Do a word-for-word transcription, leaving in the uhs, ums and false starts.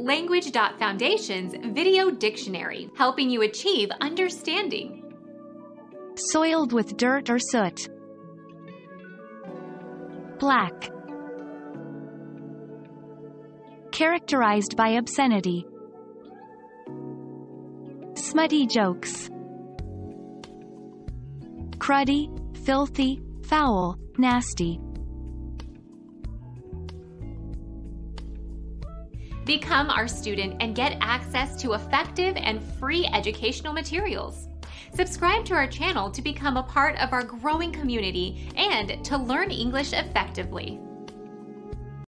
Language.Foundation's Video Dictionary, helping you achieve understanding. Soiled with dirt or soot. Black. Characterized by obscenity. Smutty jokes. Cruddy, filthy, foul, nasty. Become our student and get access to effective and free educational materials. Subscribe to our channel to become a part of our growing community and to learn English effectively.